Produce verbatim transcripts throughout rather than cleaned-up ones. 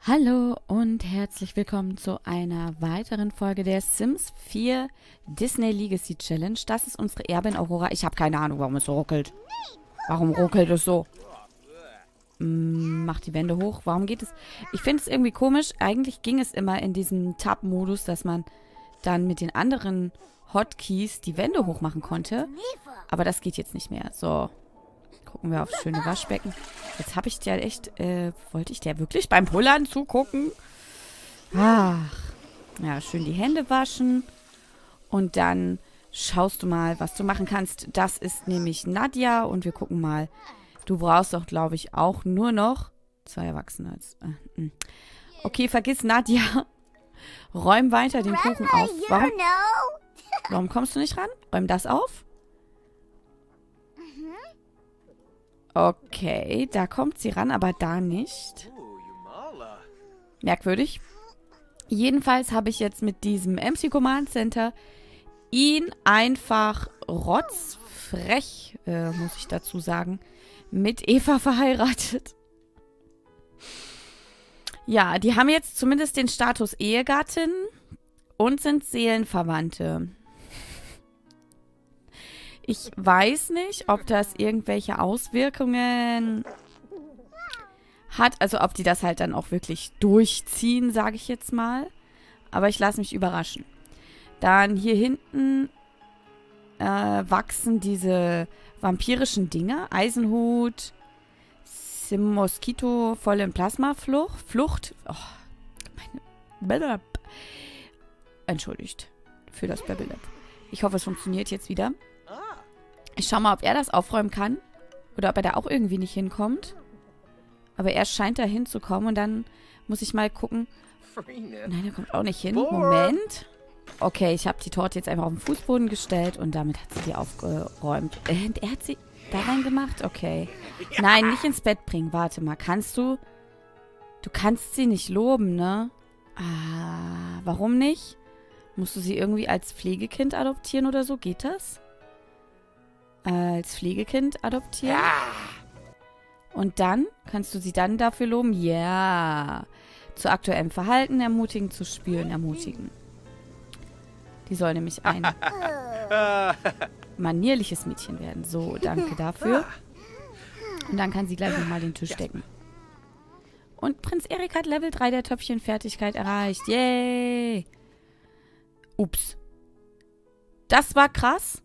Hallo und herzlich willkommen zu einer weiteren Folge der Sims vier Disney Legacy Challenge. Das ist unsere Erbin Aurora. Ich habe keine Ahnung, warum es so ruckelt. Warum ruckelt es so? Hm, mach die Wände hoch. Warum geht es? Ich finde es irgendwie komisch. Eigentlich ging es immer in diesem Tab-Modus, dass man dann mit den anderen Hotkeys die Wände hoch machen konnte. Aber das geht jetzt nicht mehr. So. Gucken wir aufs schöne Waschbecken. Jetzt habe ich der echt, äh, wollte ich der wirklich beim Pullern zugucken? Ach. Ja, schön die Hände waschen. Und dann schaust du mal, was du machen kannst. Das ist nämlich Nadja und wir gucken mal. Du brauchst doch, glaube ich, auch nur noch zwei Erwachsene. Als, äh, okay, vergiss Nadja. Räum weiter den Kuchen auf. Warum, warum kommst du nicht ran? Räum das auf. Okay, da kommt sie ran, aber da nicht. Merkwürdig. Jedenfalls habe ich jetzt mit diesem M C Command Center ihn einfach rotzfrech, äh, muss ich dazu sagen, mit Eva verheiratet. Ja, die haben jetzt zumindest den Status Ehegattin und sind Seelenverwandte. Ich weiß nicht, ob das irgendwelche Auswirkungen hat. Also ob die das halt dann auch wirklich durchziehen, sage ich jetzt mal. Aber ich lasse mich überraschen. Dann hier hinten äh, wachsen diese vampirischen Dinge. Eisenhut, Sim Moskito, voll in Plasmaflucht. Flucht. Oh, meine... Entschuldigt für das Babylab. Ich hoffe, es funktioniert jetzt wieder. Ich schau mal, ob er das aufräumen kann. Oder ob er da auch irgendwie nicht hinkommt. Aber er scheint da hinzukommen. Und dann muss ich mal gucken. Nein, er kommt auch nicht hin. Moment. Okay, ich habe die Torte jetzt einfach auf den Fußboden gestellt. Und damit hat sie die aufgeräumt. Äh, er hat sie da reingemacht? Okay. Nein, nicht ins Bett bringen. Warte mal, kannst du... Du kannst sie nicht loben, ne? Ah, warum nicht? Musst du sie irgendwie als Pflegekind adoptieren oder so? Geht das? Als Pflegekind adoptieren. Ja. Und dann kannst du sie dann dafür loben. Ja. Zu aktuellem Verhalten ermutigen, zu Spielen ermutigen. Die soll nämlich ein manierliches Mädchen werden. So, danke dafür. Und dann kann sie gleich nochmal den Tisch decken. Und Prinz Erik hat Level drei der Töpfchenfertigkeit erreicht. Yay. Ups. Das war krass.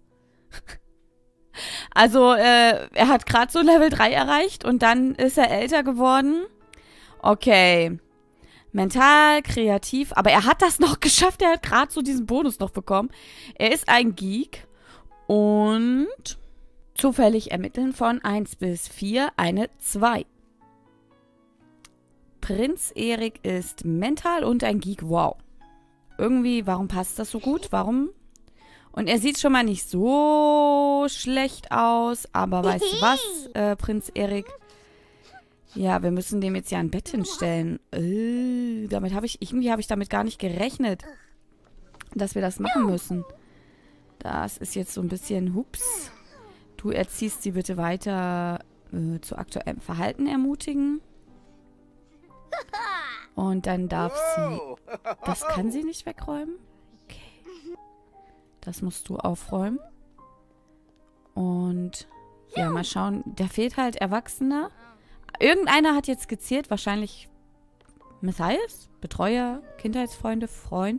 Also, äh, er hat gerade so Level drei erreicht und dann ist er älter geworden. Okay. Mental, kreativ, aber er hat das noch geschafft. Er hat gerade so diesen Bonus noch bekommen. Er ist ein Geek und zufällig ermitteln von eins bis vier eine zwei. Prinz Erik ist mental und ein Geek. Wow. Irgendwie, warum passt das so gut? Warum? Und er sieht schon mal nicht so schlecht aus. Aber weißt du was, äh, Prinz Erik? Ja, wir müssen dem jetzt ja ein Bett hinstellen. Äh, damit habe ich, irgendwie habe ich damit gar nicht gerechnet, dass wir das machen müssen. Das ist jetzt so ein bisschen, hups. Du erziehst sie bitte weiter äh, zu aktuellem Verhalten ermutigen. Und dann darf sie, das kann sie nicht wegräumen. Das musst du aufräumen. Und ja, mal schauen. Da fehlt halt Erwachsener. Irgendeiner hat jetzt skizziert. Wahrscheinlich Messias? Betreuer? Kindheitsfreunde? Freund?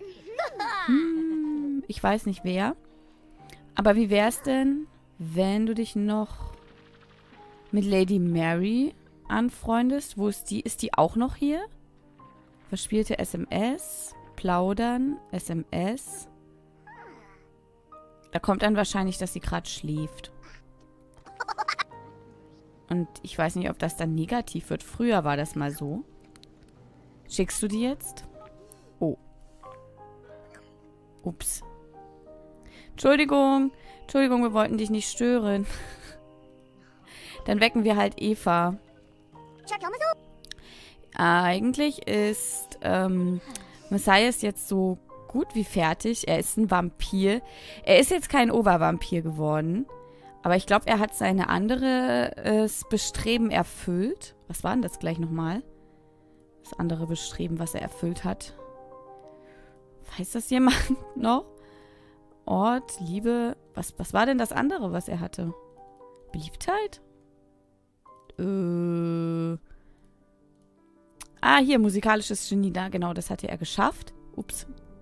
Hm, ich weiß nicht wer. Aber wie wär's denn, wenn du dich noch mit Lady Mary anfreundest? Wo ist die? Ist die auch noch hier? Verspielte S M S. Plaudern. S M S. Da kommt dann wahrscheinlich, dass sie gerade schläft. Und ich weiß nicht, ob das dann negativ wird. Früher war das mal so. Schickst du die jetzt? Oh. Ups. Entschuldigung. Entschuldigung, wir wollten dich nicht stören. Dann wecken wir halt Eva. Eigentlich ist ähm, Messias jetzt so gut wie fertig. Er ist ein Vampir. Er ist jetzt kein Obervampir geworden. Aber ich glaube, er hat seine andere äh, Bestreben erfüllt. Was war denn das gleich nochmal? das andere Bestreben, was er erfüllt hat. Weiß das jemand noch? Ort, Liebe. Was, was war denn das andere, was er hatte? Beliebtheit? Äh. Ah, hier, musikalisches Genie. Da, genau, das hatte er geschafft. Ups.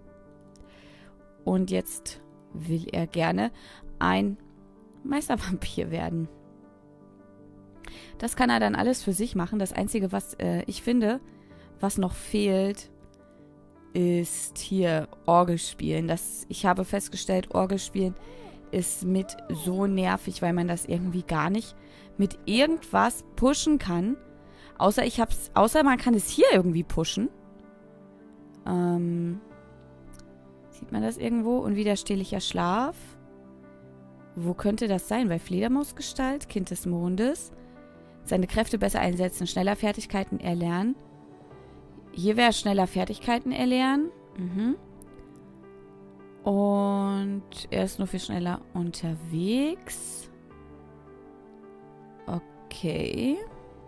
Und jetzt will er gerne ein Meistervampir werden. Das kann er dann alles für sich machen. Das Einzige, was äh, ich finde, was noch fehlt, ist hier Orgelspielen. Das, ich habe festgestellt, Orgelspielen ist mit so nervig, weil man das irgendwie gar nicht mit irgendwas pushen kann. Außer ich hab's, außer man kann es hier irgendwie pushen. Ähm, sieht man das irgendwo? Unwiderstehlicher Schlaf. Wo könnte das sein? Bei Fledermausgestalt, Kind des Mondes. Seine Kräfte besser einsetzen, schneller Fertigkeiten erlernen. Hier wäre schneller Fertigkeiten erlernen. Mhm. Und er ist nur viel schneller unterwegs. Okay.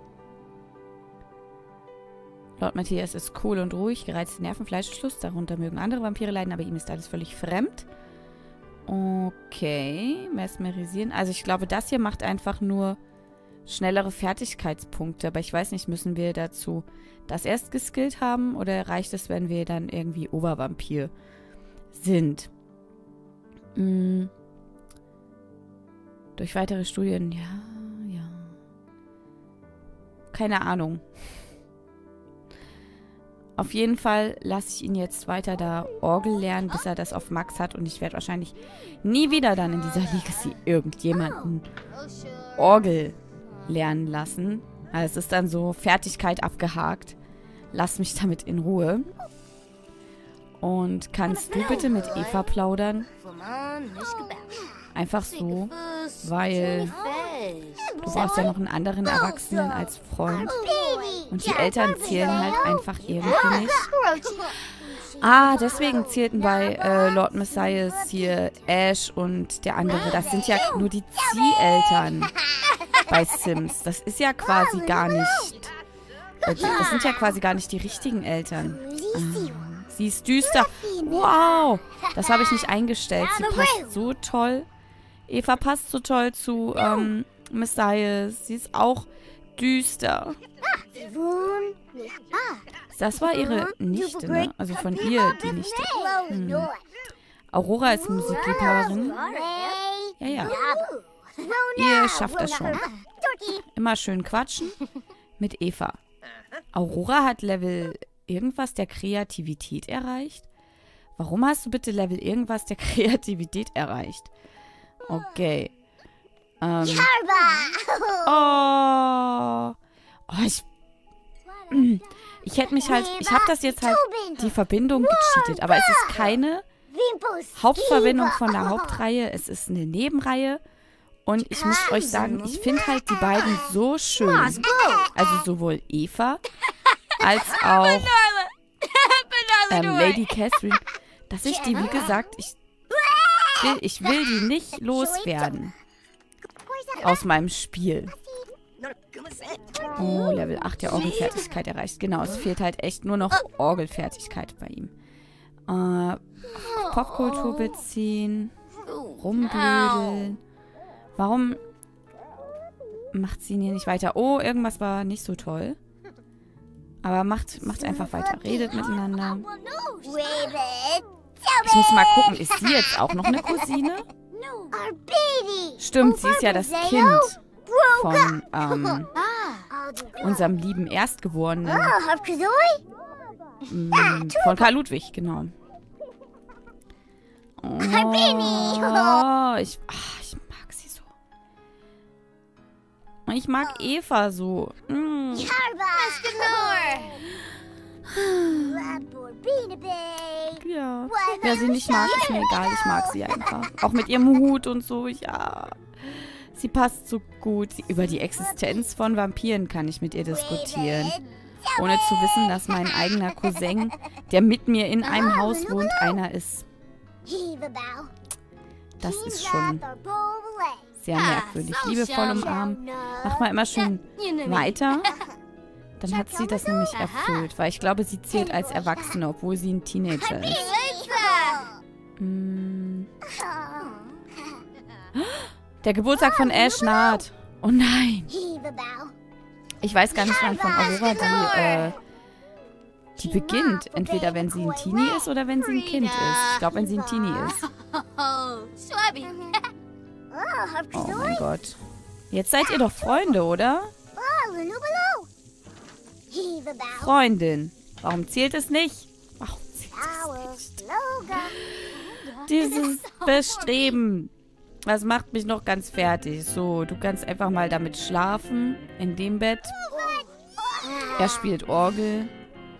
Lord Matthias ist cool und ruhig, gereizte Nerven, Fleischschluss. Darunter mögen andere Vampire leiden, aber ihm ist alles völlig fremd. Okay. Mesmerisieren. Also ich glaube, das hier macht einfach nur schnellere Fertigkeitspunkte. Aber ich weiß nicht, müssen wir dazu das erst geskillt haben? Oder reicht es, wenn wir dann irgendwie Obervampir sind? Hm. Durch weitere Studien, ja, ja. Keine Ahnung. Auf jeden Fall lasse ich ihn jetzt weiter da Orgel lernen, bis er das auf Max hat. Und ich werde wahrscheinlich nie wieder dann in dieser Legacy irgendjemanden Orgel lernen lassen. Also es ist dann so Fertigkeit abgehakt. Lass mich damit in Ruhe. Und kannst du bitte mit Eva plaudern? Einfach so, weil du brauchst ja noch einen anderen Erwachsenen als Freund. Und die Eltern zählen halt einfach irgendwie nicht. Ah, deswegen zählten bei äh, Lord Messias hier Ash und der andere. Das sind ja nur die Zieheltern bei Sims. Das ist ja quasi gar nicht... Das sind ja quasi gar nicht die richtigen Eltern. Ah, sie ist düster. Wow, das habe ich nicht eingestellt. Sie passt so toll. Eva passt so toll zu ähm, Messias. Sie ist auch düster. Das war ihre Nichte, ne? Also von ihr die Nichte. Hm. Aurora ist Musikliebhaberin. Ja, ja. Ihr schafft das schon. Immer schön quatschen mit Eva. Aurora hat Level irgendwas der Kreativität erreicht. Warum hast du bitte Level irgendwas der Kreativität erreicht? Okay. Ähm. Oh. Oh, ich... Ich hätte mich halt... Ich habe das jetzt halt die Verbindung gecheatet. Aber es ist keine Hauptverbindung von der Hauptreihe. Es ist eine Nebenreihe. Und ich muss euch sagen, ich finde halt die beiden so schön. Also sowohl Eva als auch ähm, Lady Catherine, dass ich die, wie gesagt, ich will, ich will die nicht loswerden aus meinem Spiel. Oh, Level acht der Orgelfertigkeit erreicht. Genau, es fehlt halt echt nur noch Orgelfertigkeit bei ihm. Äh, Popkultur beziehen. Rumblödeln. Warum macht sie hier nicht weiter? Oh, irgendwas war nicht so toll. Aber macht, macht einfach weiter. Redet miteinander. Ich muss mal gucken, ist sie jetzt auch noch eine Cousine? Stimmt, sie ist ja das Kind von ähm, unserem lieben Erstgeborenen. Mm, von Karl Ludwig, genau. Oh, ich, ach, ich mag sie so. Ich mag Eva so. Mm. Ja. Wer sie nicht mag, ist mir egal. Ich mag sie einfach. Auch mit ihrem Hut und so. Ja. Sie passt so gut. Über die Existenz von Vampiren kann ich mit ihr diskutieren. Ohne zu wissen, dass mein eigener Cousin, der mit mir in einem Haus wohnt, einer ist. Das ist schon sehr merkwürdig. Liebevoll umarmen. Mach mal immer schön weiter. Dann hat sie das nämlich erfüllt, weil ich glaube, sie zählt als Erwachsene, obwohl sie ein Teenager ist. Hm. Der Geburtstag von Ash naht. Oh nein. Ich weiß gar nicht, wann von Aurora die, äh, die beginnt. Entweder wenn sie ein Teenie ist oder wenn sie ein Kind ist. Ich glaube, wenn sie ein Teenie ist. Oh mein Gott. Jetzt seid ihr doch Freunde, oder? Freundin. Warum zählt es nicht? Warum zählt es nicht? Dieses Bestreben. Das macht mich noch ganz fertig. So, du kannst einfach mal damit schlafen. In dem Bett. Er spielt Orgel.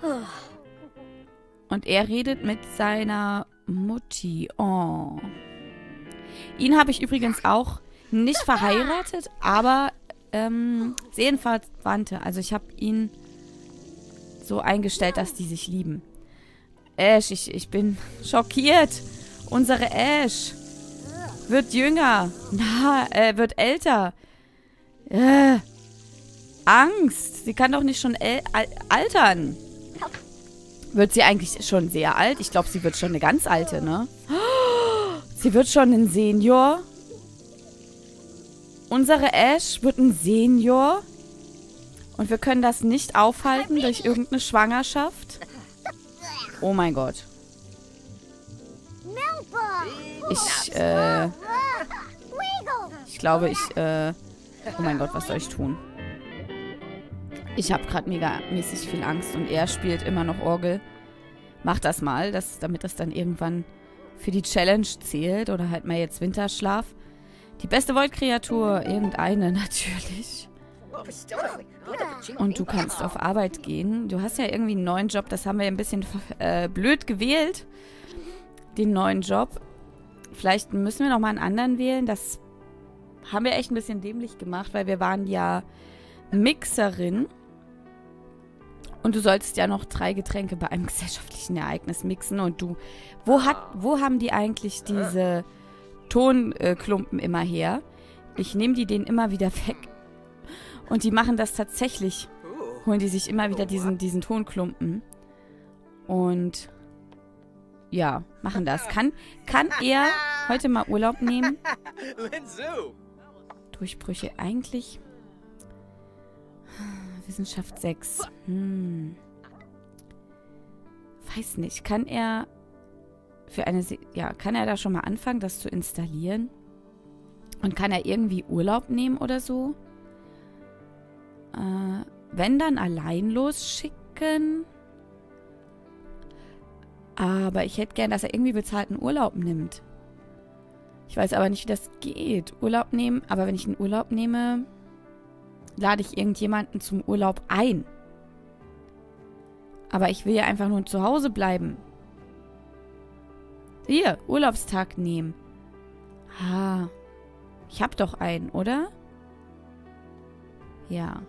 Und er redet mit seiner Mutti. Oh. Ihn habe ich übrigens auch nicht verheiratet, aber ähm, Seelenverwandte. Also ich habe ihn so eingestellt, dass die sich lieben. Ash, ich, ich bin schockiert. Unsere Ash wird jünger. Na, äh, wird älter. Äh, Angst. Sie kann doch nicht schon al altern. Wird sie eigentlich schon sehr alt? Ich glaube, sie wird schon eine ganz alte, ne? Sie wird schon ein Senior. Unsere Ash wird ein Senior. Und wir können das nicht aufhalten durch irgendeine Schwangerschaft. Oh mein Gott. Ich, äh... Ich glaube, ich, äh... Oh mein Gott, was soll ich tun? Ich habe gerade mega mäßig viel Angst und er spielt immer noch Orgel. Mach das mal, das, damit das dann irgendwann für die Challenge zählt. Oder halt mal jetzt Winterschlaf. Die beste Void-Kreatur, irgendeine natürlich. Und du kannst auf Arbeit gehen. Du hast ja irgendwie einen neuen Job, das haben wir ein bisschen äh, blöd gewählt. Den neuen Job. Vielleicht müssen wir nochmal einen anderen wählen. Das haben wir echt ein bisschen dämlich gemacht, weil wir waren ja Mixerin. Und du solltest ja noch drei Getränke bei einem gesellschaftlichen Ereignis mixen. Und du, wo hat, wo haben die eigentlich diese Tonklumpen immer her? Ich nehme die denen immer wieder weg. Und die machen das tatsächlich. Holen die sich immer wieder diesen, diesen Tonklumpen. Und ja, machen das. Kann, kann er heute mal Urlaub nehmen? Durchbrüche eigentlich... Wissenschaft sechs. Hm. Weiß nicht. Kann er für eine... Se ja, kann er da schon mal anfangen, das zu installieren? Und kann er irgendwie Urlaub nehmen oder so? Äh, wenn, dann allein losschicken. Aber ich hätte gern, dass er irgendwie bezahlten Urlaub nimmt. Ich weiß aber nicht, wie das geht. Urlaub nehmen, aber wenn ich einen Urlaub nehme... lade ich irgendjemanden zum Urlaub ein. Aber ich will ja einfach nur zu Hause bleiben. Hier, Urlaubstag nehmen. Ah, ich hab doch einen, oder? Ja.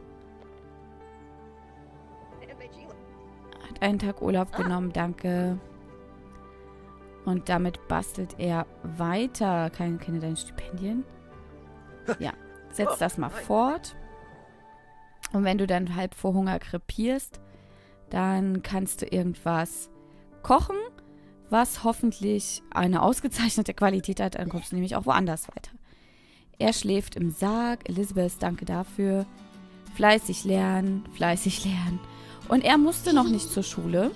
Hat einen Tag Urlaub genommen, danke. Und damit bastelt er weiter. Keine, keine deine Stipendien. Ja, setz das mal fort. Und wenn du dann halb vor Hunger krepierst, dann kannst du irgendwas kochen, was hoffentlich eine ausgezeichnete Qualität hat. Dann kommst du nämlich auch woanders weiter. Er schläft im Sarg. Elizabeth, danke dafür. Fleißig lernen, fleißig lernen. Und er musste noch nicht zur Schule.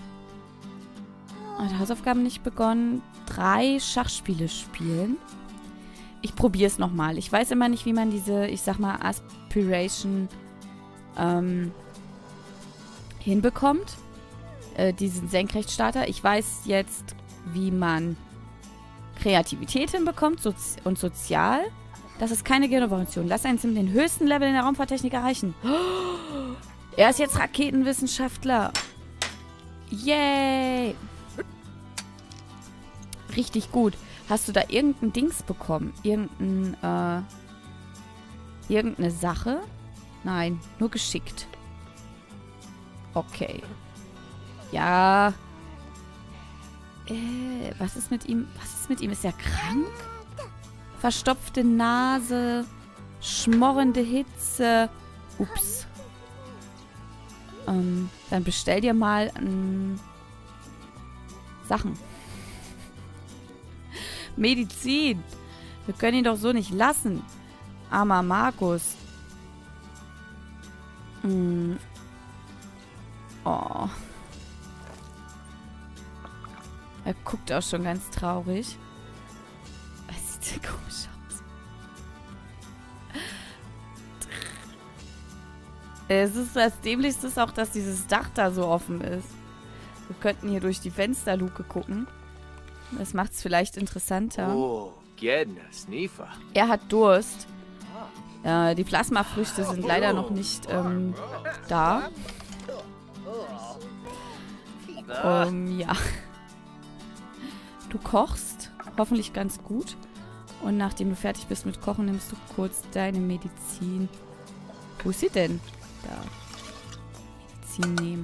Hat Hausaufgaben nicht begonnen. Drei Schachspiele spielen. Ich probiere es nochmal. Ich weiß immer nicht, wie man diese, ich sag mal, Aspiration ähm, hinbekommt. Äh, diesen Senkrechtstarter. Ich weiß jetzt, wie man Kreativität hinbekommt Sozi und Sozial. Das ist keine Generation. Lass einen Sim den höchsten Level in der Raumfahrttechnik erreichen. Oh, er ist jetzt Raketenwissenschaftler. Yay! Richtig gut. Hast du da irgendein Dings bekommen? Irgendein, äh, irgendeine Sache? Nein, nur geschickt. Okay. Ja. Äh, was ist mit ihm? Was ist mit ihm? Ist er krank? Verstopfte Nase. Schmorrende Hitze. Ups. Ähm, dann bestell dir mal ähm, Sachen. Medizin. Wir können ihn doch so nicht lassen. Armer Markus. Hm. Oh. Er guckt auch schon ganz traurig. Es sieht sehr komisch aus. Es ist das Dämlichste ist auch, dass dieses Dach da so offen ist. Wir könnten hier durch die Fensterluke gucken. Das macht es vielleicht interessanter. Oh, goodness, Nifa. Er hat Durst. Äh, die Plasmafrüchte sind leider noch nicht ähm, da. Ähm, ja. Du kochst. Hoffentlich ganz gut. Und nachdem du fertig bist mit Kochen, nimmst du kurz deine Medizin. Wo ist sie denn? Da. Medizin nehmen.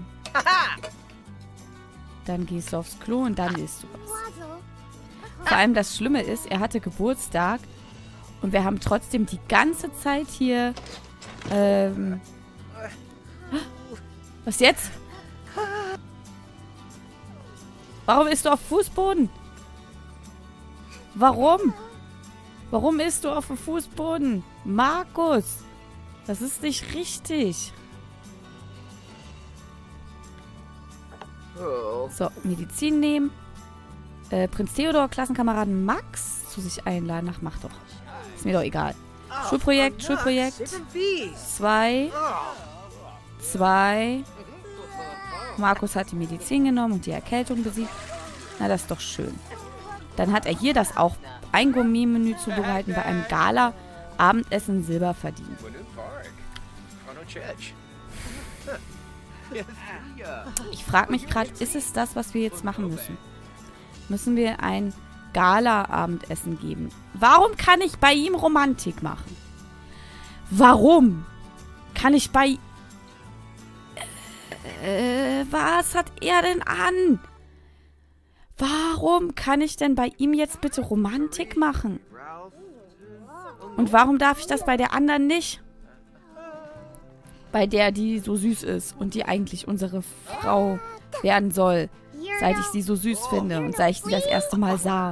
Dann gehst du aufs Klo und dann isst du was. Vor allem das Schlimme ist, er hatte Geburtstag und wir haben trotzdem die ganze Zeit hier ähm, was jetzt? Warum isst du auf Fußboden? Warum? Warum isst du auf dem Fußboden? Markus! Das ist nicht richtig. So, Medizin nehmen. Äh, Prinz Theodor, Klassenkameraden Max zu sich einladen. Ach, mach doch. Ist mir doch egal. Schulprojekt, Schulprojekt. Zwei. Zwei. Markus hat die Medizin genommen und die Erkältung besiegt. Na, das ist doch schön. Dann hat er hier das auch ein Gourmet-Menü zubereiten bei einem Gala-Abendessen Silber verdient. Ich frage mich gerade, ist es das, was wir jetzt machen müssen? Müssen wir ein Gala-Abendessen geben? Warum kann ich bei ihm Romantik machen? Warum kann ich bei... Äh, was hat er denn an? Warum kann ich denn bei ihm jetzt bitte Romantik machen? Und warum darf ich das bei der anderen nicht? Bei der, die so süß ist und die eigentlich unsere Frau werden soll, seit ich sie so süß finde und seit ich sie das erste Mal sah.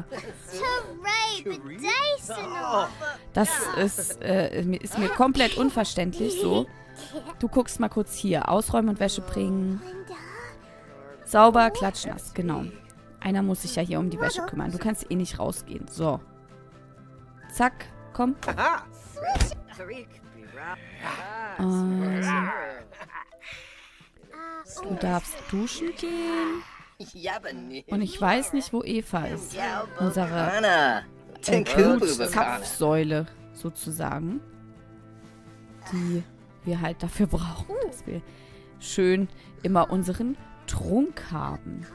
Das ist, äh, ist mir komplett unverständlich so. Du guckst mal kurz hier. Ausräumen und Wäsche bringen. Sauber, klatschnass, genau. Einer muss sich ja hier um die Wäsche kümmern. Du kannst eh nicht rausgehen. So. Zack, komm. Also. Du darfst duschen gehen. Und ich weiß nicht, wo Eva ist. Unsere äh, Blutzapfsäule, sozusagen. Die wir halt dafür brauchen, dass wir schön immer unseren Trunk haben.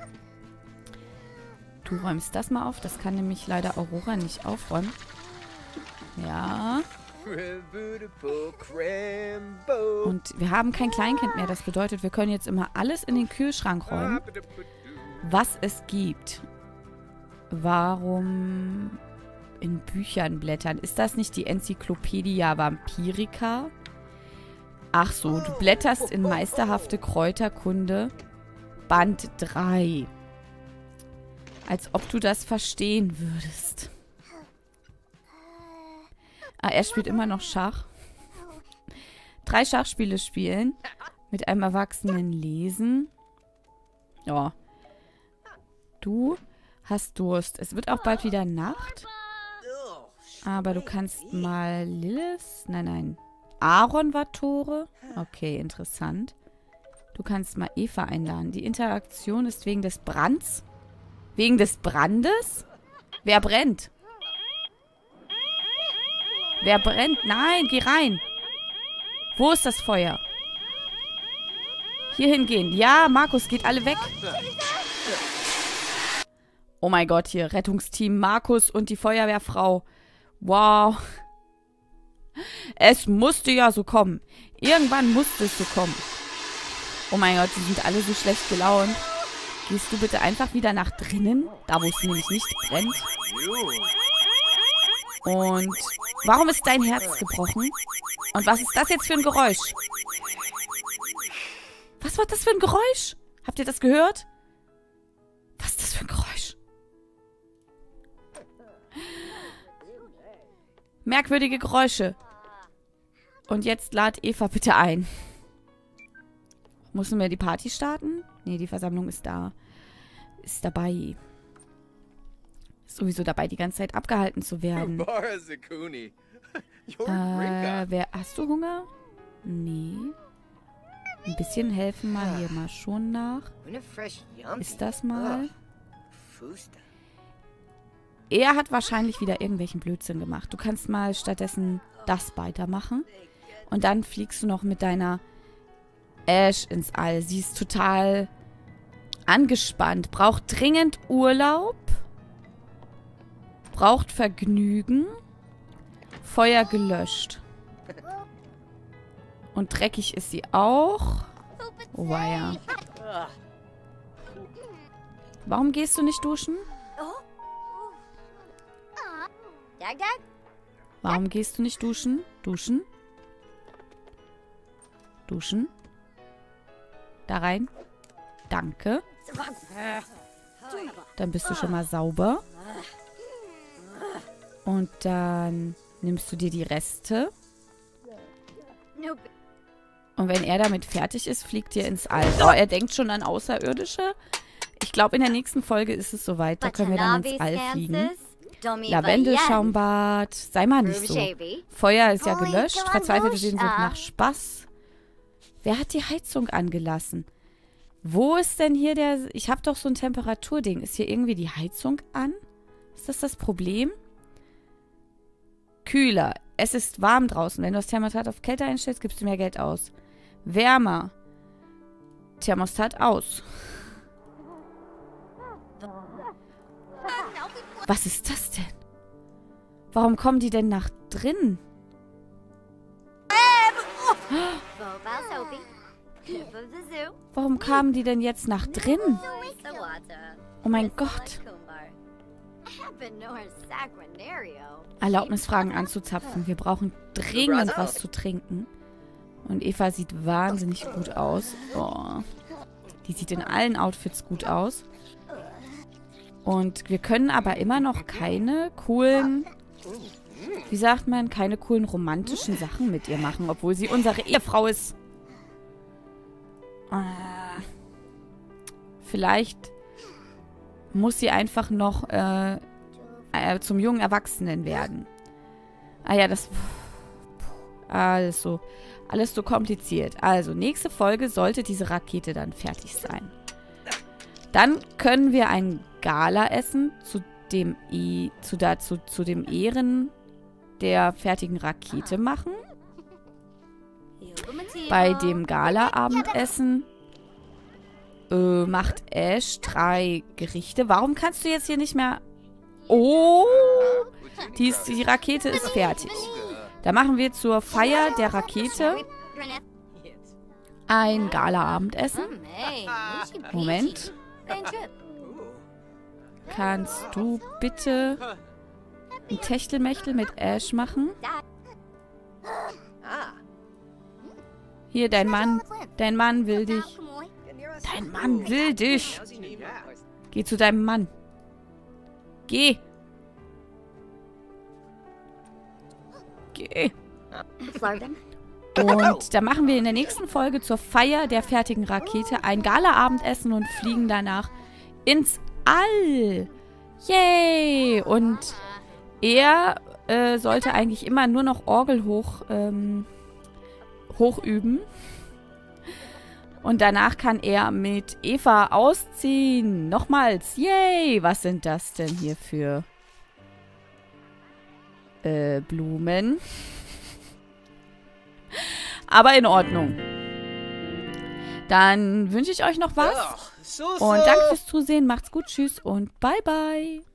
Du räumst das mal auf. Das kann nämlich leider Aurora nicht aufräumen. Ja. Und wir haben kein Kleinkind mehr. Das bedeutet, wir können jetzt immer alles in den Kühlschrank räumen, was es gibt. Warum in Büchern blättern? Ist das nicht die Enzyklopädia Vampirica? Ach so, du blätterst in Meisterhafte Kräuterkunde Band drei. Als ob du das verstehen würdest. Ah, er spielt immer noch Schach. Drei Schachspiele spielen. Mit einem Erwachsenen lesen. Ja. Du hast Durst. Es wird auch bald wieder Nacht. Aber du kannst mal Lilith... Nein, nein. Aaron war Tore. Okay, interessant. Du kannst mal Eva einladen. Die Interaktion ist wegen des Brands. Wegen des Brandes? Wer brennt? Wer brennt? Nein, geh rein. Wo ist das Feuer? Hier hingehen. Ja, Markus, geht alle weg. Oh mein Gott, hier. Rettungsteam Markus und die Feuerwehrfrau. Wow. Es musste ja so kommen. Irgendwann musste es so kommen. Oh mein Gott, die sind alle so schlecht gelaunt. Gehst du bitte einfach wieder nach drinnen, da wo es nämlich nicht brennt. Und warum ist dein Herz gebrochen? Und was ist das jetzt für ein Geräusch? Was war das für ein Geräusch? Habt ihr das gehört? Was ist das für ein Geräusch? Merkwürdige Geräusche. Und jetzt lad Eva bitte ein. Müssen wir die Party starten? Nee, die Versammlung ist da. Ist dabei. Ist sowieso dabei, die ganze Zeit abgehalten zu werden. Barazakuni. Äh, wer, hast du Hunger? Nee. Ein bisschen helfen mal hier mal schon nach. Ist das mal? Er hat wahrscheinlich wieder irgendwelchen Blödsinn gemacht. Du kannst mal stattdessen das weitermachen. Und dann fliegst du noch mit deiner Ash ins All. Sie ist total angespannt. Braucht dringend Urlaub. Braucht Vergnügen. Feuer gelöscht. Und dreckig ist sie auch. Oh, weia. Warum gehst du nicht duschen? Warum gehst du nicht duschen? Duschen? Duschen? Da rein. Danke. Dann bist du schon mal sauber. Und dann nimmst du dir die Reste. Und wenn er damit fertig ist, fliegt ihr ins All. Oh, er denkt schon an Außerirdische. Ich glaube, in der nächsten Folge ist es soweit. Da können wir dann ins All fliegen. Lavendelschaumbad. Sei mal nicht so. Feuer ist ja gelöscht. Verzweifelte Sehnsucht nach Spaß. Wer hat die Heizung angelassen? Wo ist denn hier der... Ich habe doch so ein Temperaturding. Ist hier irgendwie die Heizung an? Ist das das Problem? Kühler. Es ist warm draußen. Wenn du das Thermostat auf Kälte einstellst, gibst du mehr Geld aus. Wärmer. Thermostat aus. Was ist das denn? Warum kommen die denn nach drin? Warum kamen die denn jetzt nach drin? Oh mein Gott. Erlaubnisfragen anzuzapfen. Wir brauchen dringend was zu trinken. Und Eva sieht wahnsinnig gut aus. Oh. Die sieht in allen Outfits gut aus. Und wir können aber immer noch keine coolen, wie sagt man, keine coolen romantischen Sachen mit ihr machen, obwohl sie unsere Ehefrau ist. Ah. Vielleicht muss sie einfach noch äh, äh, zum jungen Erwachsenen werden. Ah ja, das... Alles so, alles so kompliziert. Also, nächste Folge sollte diese Rakete dann fertig sein. Dann können wir ein Gala-Essen zu dem, e zu, dazu, zu dem Ehren der fertigen Rakete machen. Bei dem Gala-Abendessen äh, macht Ash drei Gerichte. Warum kannst du jetzt hier nicht mehr... Oh! Die, ist, die Rakete ist fertig. Da machen wir zur Feier der Rakete ein Gala-Abendessen. Moment. Kannst du bitte ein Techtelmechtel mit Ash machen? Hier, dein Mann. Dein Mann will dich. Dein Mann will dich. Geh zu deinem Mann. Geh. Geh. Und da machen wir in der nächsten Folge zur Feier der fertigen Rakete ein Gala-Abendessen und fliegen danach ins All. Yay! Und er äh, sollte eigentlich immer nur noch Orgel hoch, ähm, hoch üben. Und danach kann er mit Eva ausziehen. Nochmals. Yay! Was sind das denn hier für äh, Blumen? Aber in Ordnung. Dann wünsche ich euch noch was. Und danke fürs Zusehen. Macht's gut. Tschüss und bye bye.